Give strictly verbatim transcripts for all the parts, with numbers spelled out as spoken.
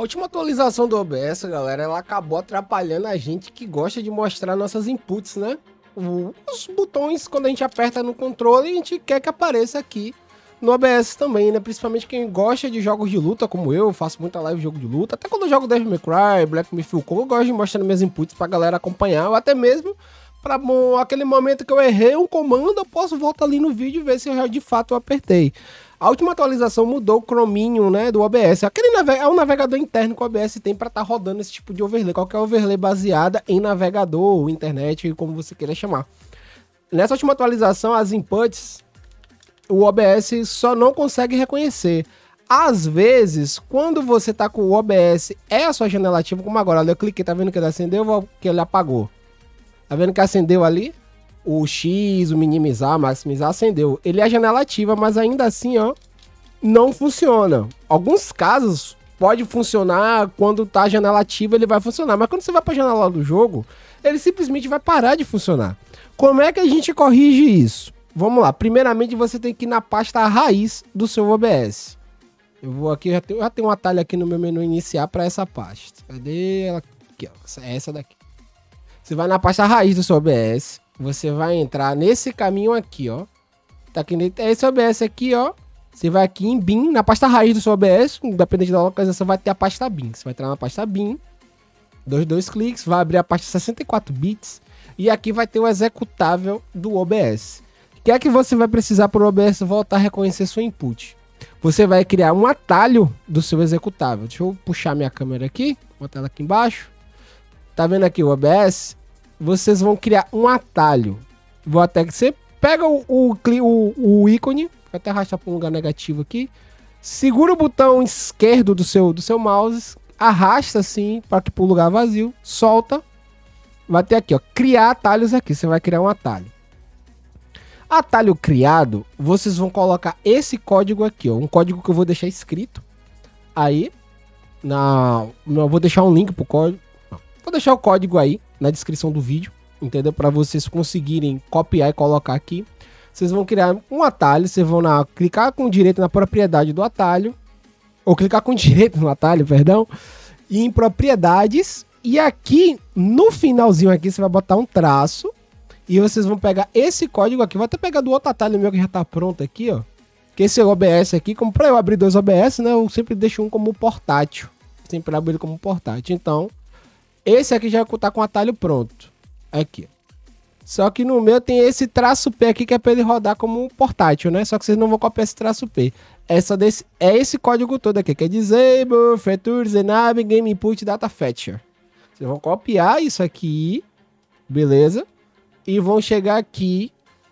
última atualização do O B S, galera, ela acabou atrapalhando a gente que gosta de mostrar nossas inputs, né? Os botões, quando a gente aperta no controle, a gente quer que apareça aqui no O B S também, né? Principalmente quem gosta de jogos de luta, como eu, faço muita live de jogo de luta. Até quando eu jogo Devil May Cry, Black Myth Wukong, eu gosto de mostrar minhas inputs pra galera acompanhar, ou até mesmo pra bom, aquele momento que eu errei um comando, eu posso voltar ali no vídeo e ver se eu de fato eu apertei. A última atualização mudou o Chromium, né, do O B S. Aquele nave é o navegador interno que o O B S tem para estar tá rodando esse tipo de overlay. Qualquer overlay baseada em navegador, internet, como você queira chamar. Nessa última atualização, as inputs, o O B S só não consegue reconhecer. Às vezes, quando você tá com o O B S, é a sua janela ativa, como agora. Eu cliquei, tá vendo que ele acendeu, que ele apagou. Tá vendo que acendeu ali? O X, o minimizar, maximizar, acendeu. Ele é a janela ativa, mas ainda assim, ó, não funciona. Alguns casos pode funcionar quando tá a janela ativa, ele vai funcionar. Mas quando você vai pra janela do jogo, ele simplesmente vai parar de funcionar. Como é que a gente corrige isso? Vamos lá. Primeiramente, você tem que ir na pasta raiz do seu O B S. Eu vou aqui, já tenho, já tenho um atalho aqui no meu menu iniciar para essa pasta. Cadê ela? Aqui, ó. Essa daqui. Você vai na pasta raiz do seu O B S. Você vai entrar nesse caminho aqui, ó. Tá aqui, esse O B S aqui, ó. Você vai aqui em bin, na pasta raiz do seu O B S, independente da localização, vai ter a pasta bin. Você vai entrar na pasta bin, dois, dois cliques, vai abrir a pasta sessenta e quatro bits e aqui vai ter o executável do O B S. O que é que você vai precisar para o O B S voltar a reconhecer sua input? Você vai criar um atalho do seu executável. Deixa eu puxar minha câmera aqui, botar ela aqui embaixo. Tá vendo aqui o O B S? Vocês vão criar um atalho. Vou até que você pega o, o, o, o ícone, vou até arrastar para um lugar negativo aqui. Segura o botão esquerdo do seu, do seu mouse, arrasta assim para que para o lugar vazio, solta. Vai ter aqui, ó, criar atalhos aqui. Você vai criar um atalho. Atalho criado, vocês vão colocar esse código aqui, ó, um código que eu vou deixar escrito. Aí, na, eu vou deixar um link pro código. Vou deixar o código aí na descrição do vídeo, entendeu? Para vocês conseguirem copiar e colocar aqui. Vocês vão criar um atalho, vocês vão na, clicar com direito na propriedade do atalho, ou clicar com direito no atalho, perdão, e em propriedades, e aqui no finalzinho aqui você vai botar um traço, e vocês vão pegar esse código aqui, vou até pegar do outro atalho meu que já tá pronto aqui, ó, que esse O B S aqui, como para eu abrir dois O B S, né, eu sempre deixo um como portátil, sempre abro ele como portátil, então esse aqui já tá com o atalho pronto. Aqui. Só que no meu tem esse traço P aqui que é para ele rodar como um portátil, né? Só que vocês não vão copiar esse traço P. Essa desse, é esse código todo aqui, que é Disable, Features, Enable, Game Input, Data Fetcher. Vocês vão copiar isso aqui, beleza? E vão chegar aqui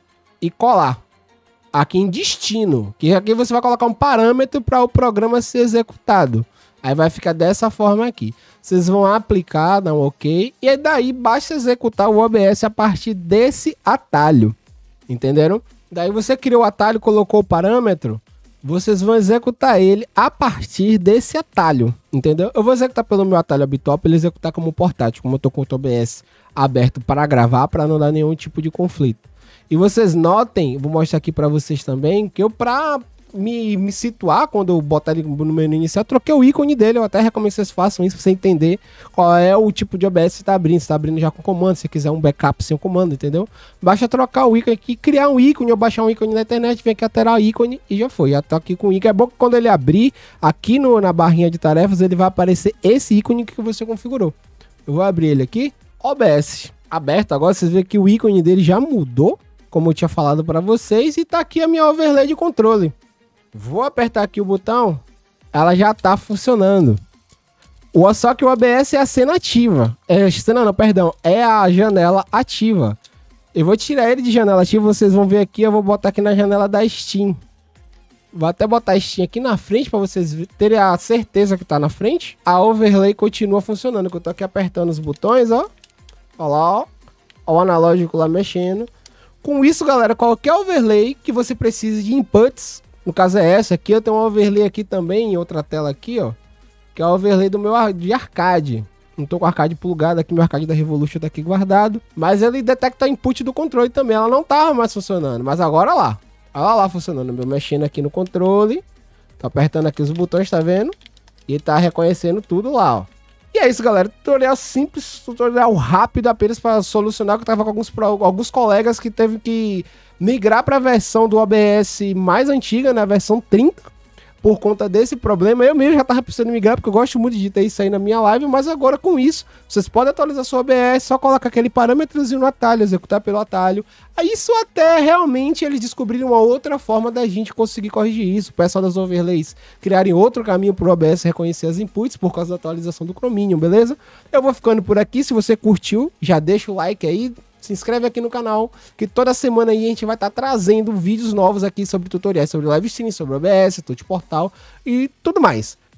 e colar. Aqui em destino, que aqui você vai colocar um parâmetro para o programa ser executado. Aí vai ficar dessa forma aqui. Vocês vão aplicar, dar um OK. E aí daí basta executar o O B S a partir desse atalho. Entenderam? Daí você criou o atalho, colocou o parâmetro. Vocês vão executar ele a partir desse atalho. Entendeu? Eu vou executar pelo meu atalho habitual para ele executar como portátil. Como eu estou com o O B S aberto para gravar, para não dar nenhum tipo de conflito. E vocês notem, vou mostrar aqui para vocês também, que eu para... Me, me situar, quando eu botar ele no menu inicial, eu troquei o ícone dele. Eu até recomendo que vocês façam isso pra você entender qual é o tipo de O B S que você tá abrindo. Você tá abrindo já com comando, se quiser um backup sem o comando, entendeu? Basta trocar o ícone aqui, criar um ícone ou baixar um ícone na internet, vem aqui alterar o ícone e já foi. Já tô aqui com o ícone. É bom que quando ele abrir, aqui no, na barrinha de tarefas, ele vai aparecer esse ícone que você configurou. Eu vou abrir ele aqui, O B S aberto. Agora vocês veem que o ícone dele já mudou, como eu tinha falado para vocês, e tá aqui a minha overlay de controle. Vou apertar aqui o botão, ela já tá funcionando. O, só que o O B S é a cena ativa. É, cena não, perdão, é a janela ativa. Eu vou tirar ele de janela ativa, vocês vão ver aqui, eu vou botar aqui na janela da Steam. Vou até botar a Steam aqui na frente para vocês terem a certeza que tá na frente. A overlay continua funcionando, que eu tô aqui apertando os botões, ó. Olha lá, ó. Ó o analógico lá mexendo. Com isso, galera, qualquer overlay que você precise de inputs, no caso é essa aqui, eu tenho um overlay aqui também, em outra tela aqui, ó, que é o overlay do meu de arcade. Não tô com o arcade plugado aqui, meu arcade da Revolution tá aqui guardado, mas ele detecta input do controle também, ela não tava mais funcionando, mas agora lá, olha lá funcionando, eu mexendo aqui no controle, tô apertando aqui os botões, tá vendo? E ele tá reconhecendo tudo lá, ó. E é isso, galera. Tutorial simples, tutorial rápido apenas para solucionar, que eu tava com alguns, alguns colegas que teve que migrar para a versão do O B S mais antiga, na versão trinta, por conta desse problema. Eu mesmo já tava precisando migrar, porque eu gosto muito de ter isso aí na minha live, mas agora com isso, vocês podem atualizar sua O B S, só colocar aquele parâmetrozinho no atalho, executar pelo atalho. Aí isso até realmente eles descobriram uma outra forma da gente conseguir corrigir isso. O pessoal das overlays criarem outro caminho pro O B S reconhecer as inputs por causa da atualização do Chromium, beleza? Eu vou ficando por aqui. Se você curtiu, já deixa o like aí. Se inscreve aqui no canal, que toda semana aí a gente vai estar tá trazendo vídeos novos aqui sobre tutoriais, sobre live stream, sobre O B S, Touch Portal e tudo mais.